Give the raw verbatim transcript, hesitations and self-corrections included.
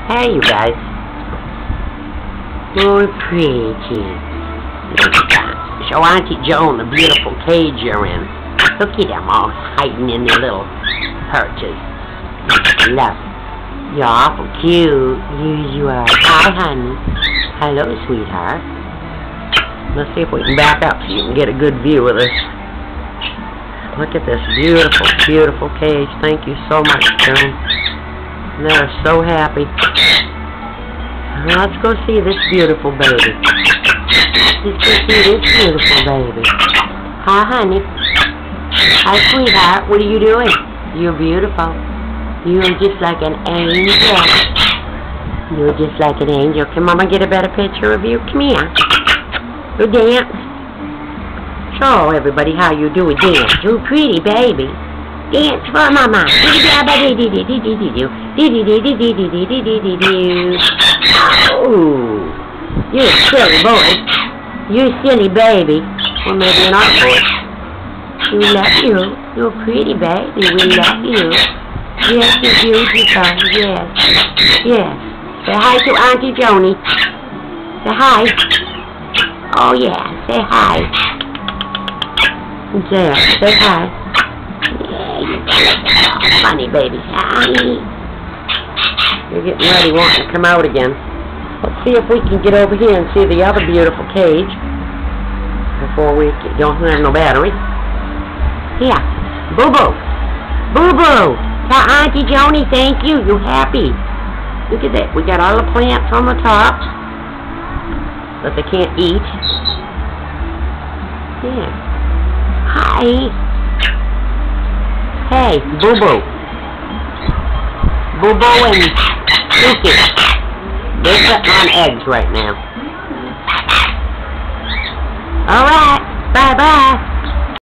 Hey, you guys. Oh, pretty. Show Auntie Joan the beautiful cage you're in. Look at them all hiding in their little perches. Love. You're awful cute. You, you are. Hi, honey. Hello, sweetheart. Let's see if we can back up so you can get a good view of this. Look at this beautiful, beautiful cage. Thank you so much, Joan. They're so happy. Let's go see this beautiful baby. Let's go see this beautiful baby. Hi, honey. Hi, sweetheart. What are you doing? You're beautiful. You're just like an angel. You're just like an angel. Can Mama get a better picture of you? Come here. Go dance. Show everybody how you do a dance. You pretty baby. Dance for Mama. Oh, you're a silly boy. You're a silly baby. Or maybe an art boy. We love you. You're a pretty baby. We love you. Yes, you're beautiful. Yes. Yes. Say hi to Auntie Joni. Say hi. Oh, yeah. Say hi. There. Say hi. Yeah, you're funny, baby. Hi. You're getting ready, wanting to come out again. Let's see if we can get over here and see the other beautiful cage before we get, don't have no battery. Here. Boo-boo. Boo-boo. Tell Auntie Joni thank you. You happy. Look at that. We got all the plants on the top that they can't eat. Yeah. Hi. Hey, Boo-boo. Boo-boo and Suki. They're sitting on eggs right now. Alright. Bye-bye.